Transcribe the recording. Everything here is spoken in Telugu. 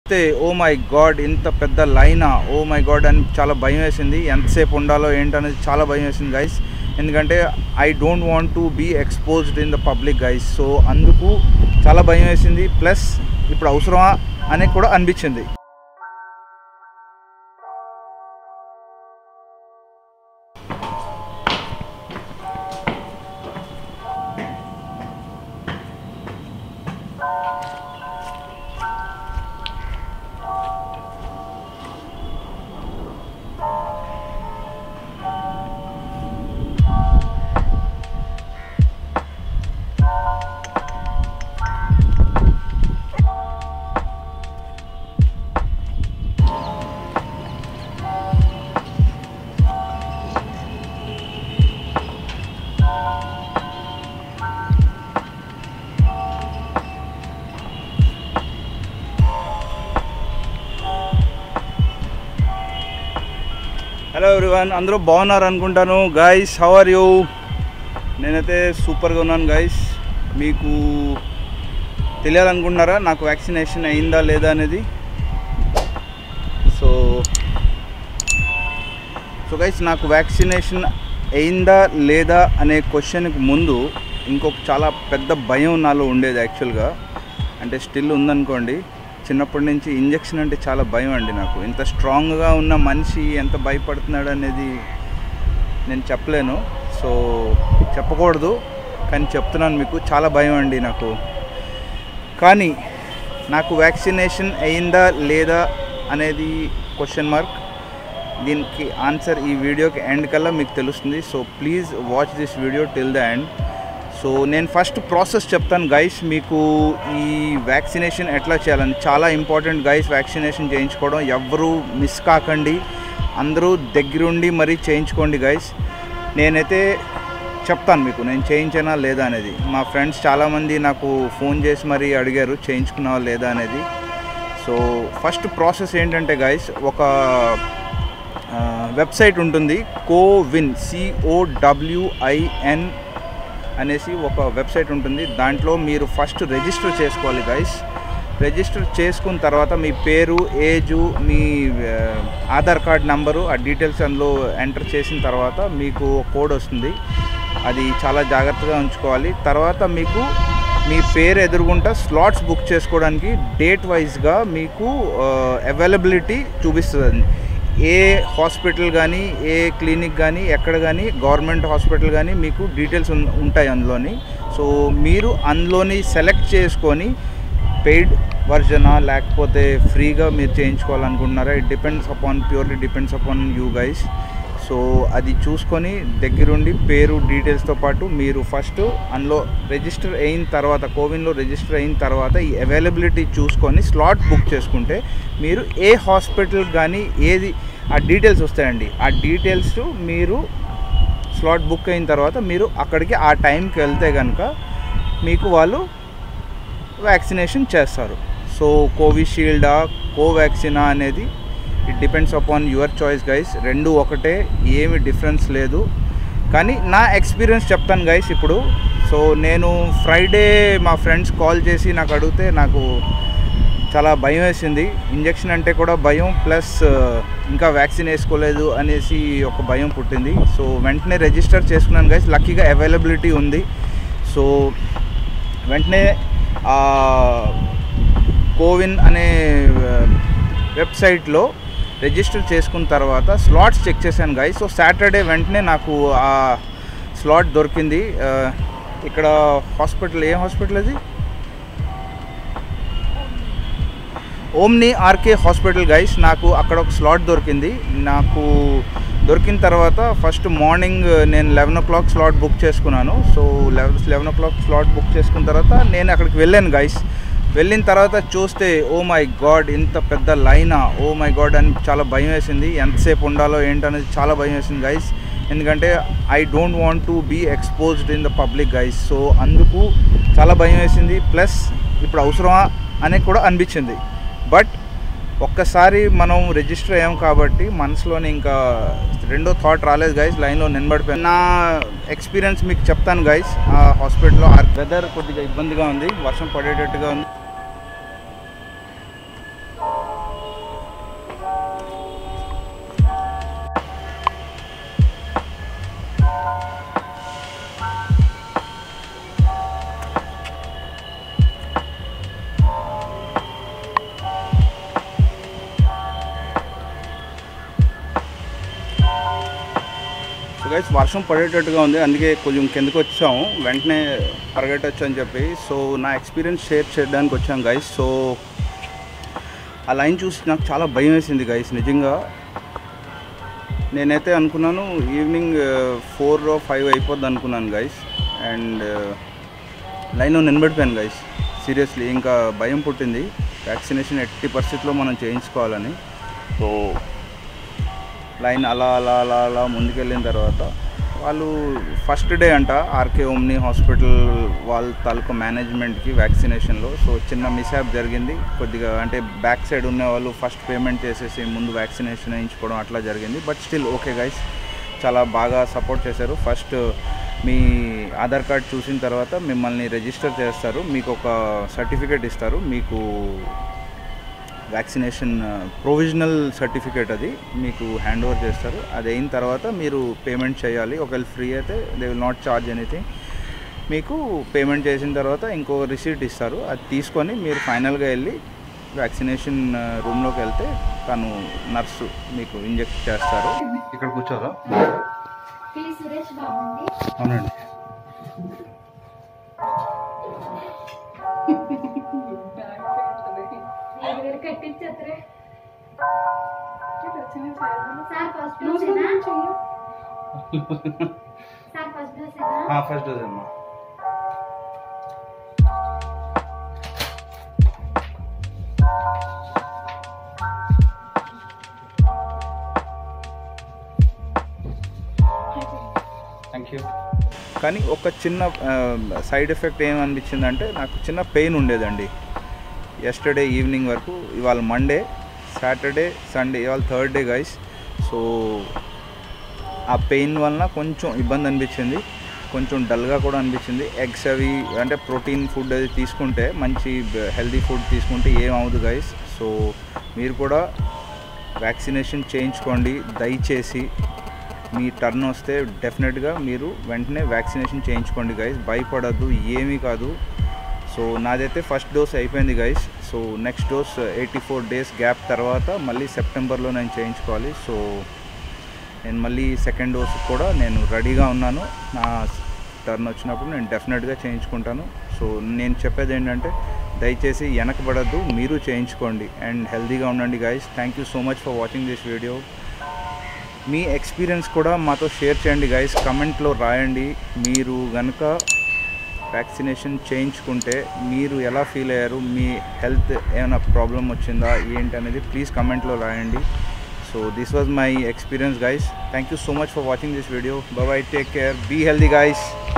ఓ మై గాడ్ ఇంత పెద్ద లైనా ఓ మై గాడ్ అని చాలా భయం వేసింది. ఎంతసేపు ఉండాలో ఏంటనేది చాలా భయం వేసింది గైస్. ఎందుకంటే I don't want to be exposed in the public guys. So అందుకు చాలా భయం వేసింది. ప్లస్ ఇప్పుడు అవసరమా అని కూడా అనిపించింది. హలో ఎవ్రీవన్, అందరూ బాగున్నారు అనుకుంటాను. Guys how are you? నేనైతే సూపర్గా ఉన్నాను గైస్. మీకు తెలియాలనుకుంటున్నారా నాకు వ్యాక్సినేషన్ అయిందా లేదా అనేది? సో గైస్, నాకు వ్యాక్సినేషన్ అయిందా లేదా అనే క్వశ్చన్కి ముందు ఇంకొక చాలా పెద్ద భయం నాలో ఉండేది యాక్చువల్గా. అంటే స్టిల్ ఉందనుకోండి. చిన్నప్పటి నుంచి ఇంజెక్షన్ అంటే చాలా భయం అండి నాకు. ఇంత స్ట్రాంగ్గా ఉన్న మనిషి ఎంత భయపడుతున్నాడు అనేది నేను చెప్పలేను. సో చెప్పకూడదు, కానీ చెప్తున్నాను మీకు. చాలా భయం అండి నాకు. కానీ నాకు వ్యాక్సినేషన్ అయిందా లేదా అనేది క్వశ్చన్ మార్క్. దీనికి ఆన్సర్ ఈ వీడియోకి ఎండ్ కల్లా మీకు తెలుస్తుంది. So please watch this video till the end. So నేను ఫస్ట్ ప్రాసెస్ చెప్తాను గైస్ మీకు. ఈ వ్యాక్సినేషన్ ఎట్లా చేయాలని చాలా ఇంపార్టెంట్ గైస్. వ్యాక్సినేషన్ చేయించుకోవడం ఎవ్వరూ మిస్ కాకండి. అందరూ దగ్గరుండి మరీ చేయించుకోండి గైస్. నేనైతే చెప్తాను మీకు నేను చేయించానా లేదా అనేది. మా ఫ్రెండ్స్ చాలామంది నాకు ఫోన్ చేసి మరీ అడిగారు చేయించుకున్నావా లేదా అనేది. సో ఫస్ట్ ప్రాసెస్ ఏంటంటే గైస్, ఒక వెబ్సైట్ ఉంటుంది, కోవిన్ COWIN అనేసి ఒక వెబ్సైట్ ఉంటుంది. దాంట్లో మీరు ఫస్ట్ రిజిస్టర్ చేసుకోవాలి గైస్. రిజిస్టర్ చేసుకున్న తర్వాత మీ పేరు, ఏజు, మీ ఆధార్ కార్డ్ నెంబరు, ఆ డీటెయిల్స్ అందులో ఎంటర్ చేసిన తర్వాత మీకు కోడ్ వస్తుంది. అది చాలా జాగ్రత్తగా ఉంచుకోవాలి. తర్వాత మీకు మీ పేరు ఎదురుగుంటా స్లాట్స్ బుక్ చేసుకోవడానికి డేట్ వైజ్గా మీకు అవైలబిలిటీ చూపిస్తుంది. ఏ హాస్పిటల్ కానీ, ఏ క్లినిక్ కానీ, ఎక్కడ కానీ, గవర్నమెంట్ హాస్పిటల్ కానీ మీకు డీటెయిల్స్ ఉంటాయి అందులోని. సో మీరు అందులోని సెలెక్ట్ చేసుకొని పెయిడ్ వర్జనా లేకపోతే ఫ్రీగా మీరు చేయించుకోవాలనుకుంటున్నారా, it depends upon, purely depends upon you guys. So అది చూసుకొని దగ్గరుండి పేరు డీటెయిల్స్తో పాటు మీరు ఫస్ట్ అందులో రిజిస్టర్ అయిన తర్వాత, కోవిన్లో రిజిస్టర్ అయిన తర్వాత ఈ అవైలబిలిటీ చూసుకొని స్లాట్ బుక్ చేసుకుంటే మీరు ఏ హాస్పిటల్ కానీ ఏది ఆ డీటెయిల్స్ వస్తాయండి. ఆ డీటెయిల్స్ మీరు స్లాట్ బుక్ అయిన తర్వాత మీరు అక్కడికి ఆ టైంకి వెళ్తే కనుక మీకు వాళ్ళు వ్యాక్సినేషన్ చేస్తారు. సో కోవిషీల్డా, కోవాక్సినా అనేది it depends upon your choice guys. రెండు ఒకటే, ఏమి డిఫరెన్స్ లేదు. కానీ నా ఎక్స్పీరియన్స్ చెప్తాను గైస్ ఇప్పుడు. సో నేను ఫ్రైడే మా ఫ్రెండ్స్ కాల్ చేసి నాకు అడిగితే నాకు చాలా భయం వేసింది. ఇంజెక్షన్ అంటే కూడా భయం, ప్లస్ ఇంకా వ్యాక్సిన్ వేసుకోలేదు అనేసి ఒక భయం పుట్టింది. సో వెంటనే రిజిస్టర్ చేసుకున్నాను గైస్. లక్కీగా అవైలబిలిటీ ఉంది. సో వెంటనే కోవిన్ అనే వెబ్సైట్లో రిజిస్టర్ చేసుకున్న తర్వాత స్లాట్స్ చెక్ చేశాను గైస్. సో సాటర్డే వెంటనే నాకు ఆ స్లాట్ దొరికింది. ఇక్కడ హాస్పిటల్, ఏ హాస్పిటల్ అది? Omni RK hospital guys. నాకు అక్కడ ఒక స్లాట్ దొరికింది. నాకు దొరికిన తర్వాత ఫస్ట్ మార్నింగ్ నేను 11 o'clock స్లాట్ బుక్ చేసుకున్నాను. సో 11 o'clock స్లాట్ బుక్ చేసుకున్న తర్వాత నేను అక్కడికి వెళ్ళాను గైస్. వెళ్ళిన తర్వాత చూస్తే ఓ మై గాడ్ ఇంత పెద్ద లైనా ఓ మై గాడ్ అని చాలా భయం వేసింది. ఎంతసేపు ఉండాలో ఏంటనేది చాలా భయం వేసింది గైస్. ఎందుకంటే I don't want to be exposed in the public guys. So అందుకు చాలా భయం వేసింది. ప్లస్ ఇప్పుడు అవసరమా అని కూడా అనిపించింది. బట్ ఒక్కసారి మనం రిజిస్టర్ అయ్యాం కాబట్టి మనసులోని ఇంకా రెండో థాట్ రాలేదు గైస్. లైన్లో నిలబడిపోయాను. నా ఎక్స్పీరియన్స్ మీకు చెప్తాను గైస్. ఆ హాస్పిటల్లో వెదర్ కొద్దిగా ఇబ్బందిగా ఉంది, వర్షం పడేటట్టుగా ఉంది. సో గైస్ వర్షం పడేటట్టుగా ఉంది, అందుకే కొంచెం కిందకి వచ్చాము, వెంటనే పరిగెట్టచ్చు అని చెప్పి. సో నా ఎక్స్పీరియన్స్ షేర్ చేయడానికి వచ్చాం గైస్. సో ఆ లైన్ చూసి నాకు చాలా భయం వేసింది గైస్. నిజంగా నేనైతే అనుకున్నాను ఈవినింగ్ 4 or 5 అయిపోద్ది అనుకున్నాను గైస్. అండ్ లైన్లో నిలబడిపోయాను గైస్. సీరియస్లీ ఇంకా భయం పుట్టింది, వ్యాక్సినేషన్ ఎట్టి పరిస్థితిలో మనం చేయించుకోవాలని. సో లైన్ అలా అలా అలా అలా ముందుకెళ్ళిన తర్వాత వాళ్ళు ఫస్ట్ డే అంట ఆర్కే ఓమ్ని హాస్పిటల్ వాళ్ళ తాలూకా మేనేజ్మెంట్కి వ్యాక్సినేషన్లో సో చిన్న మిస్హ్యాప్ జరిగింది కొద్దిగా. అంటే బ్యాక్ సైడ్ ఉన్న వాళ్ళు ఫస్ట్ పేమెంట్ చేసేసి ముందు వ్యాక్సినేషన్ వేయించుకోవడం అట్లా జరిగింది. బట్ స్టిల్ ఓకే గైస్, చాలా బాగా సపోర్ట్ చేశారు. ఫస్ట్ మీ ఆధార్ కార్డ్ చూసిన తర్వాత మిమ్మల్ని రిజిస్టర్ చేస్తారు, మీకు ఒక సర్టిఫికేట్ ఇస్తారు, మీకు వ్యాక్సినేషన్ ప్రొవిజనల్ సర్టిఫికేట్ అది మీకు హ్యాండ్ ఓవర్ చేస్తారు. అది అయిన తర్వాత మీరు పేమెంట్ చేయాలి. ఒకవేళ ఫ్రీ అయితే they will not charge anything. మీకు పేమెంట్ చేసిన తర్వాత ఇంకో రిసీట్ ఇస్తారు, అది తీసుకొని మీరు ఫైనల్గా వెళ్ళి వ్యాక్సినేషన్ రూమ్లోకి వెళ్తే తను నర్సు మీకు ఇంజెక్ట్ చేస్తారు. ఇక్కడ కూర్చోరా? అవునండి. ఫస్ట్ డోస్ అమ్మా. Thank you. కానీ ఒక చిన్న సైడ్ ఎఫెక్ట్ ఏమనిపించిందంటే నాకు చిన్న పెయిన్ ఉండేదండి ఎస్టర్డే ఈవినింగ్ వరకు. ఇవాళ మండే, సాటర్డే, సండే, ఇవాళ థర్డ్ డే గైస్. సో ఆ పెయిన్ వలన కొంచెం ఇబ్బంది అనిపించింది, కొంచెం డల్గా కూడా అనిపించింది. ఎగ్స్ అవి అంటే ప్రోటీన్ ఫుడ్ అది తీసుకుంటే మంచి హెల్తీ ఫుడ్ తీసుకుంటే ఏమవుదు గైస్. సో మీరు కూడా వ్యాక్సినేషన్ చేయించుకోండి దయచేసి. మీ టర్న్ వస్తే డెఫినెట్గా మీరు వెంటనే వ్యాక్సినేషన్ చేయించుకోండి గైస్, భయపడద్దు, ఏమీ కాదు. సో నాదైతే ఫస్ట్ డోస్ అయిపోయింది guys. So next dose 84 days gap తర్వాత మళ్ళీ సెప్టెంబర్లో నేను చేయించుకోవాలి. సో నేను మళ్ళీ సెకండ్ డోస్ కూడా నేను రెడీగా ఉన్నాను. నా టర్న్ వచ్చినప్పుడు నేను డెఫినెట్గా చేయించుకుంటాను. సో నేను చెప్పేది ఏంటంటే దయచేసి వెనకబడద్దు, మీరు చేయించుకోండి అండ్ హెల్తీగా ఉండండి guys. Thank you so much for watching this video. మీ ఎక్స్పీరియన్స్ కూడా మాతో షేర్ చేయండి గైస్, కమెంట్లో రాయండి. మీరు కనుక వ్యాక్సినేషన్ చేయించుకుంటే మీరు ఎలా ఫీల్ అయ్యారు, మీ హెల్త్ ఏమైనా ప్రాబ్లం వచ్చిందా ఏంటి అనేది ప్లీజ్ కమెంట్లో రాయండి. So this was my experience guys. Thank you so much for watching this video. Bye bye, take care, be healthy guys.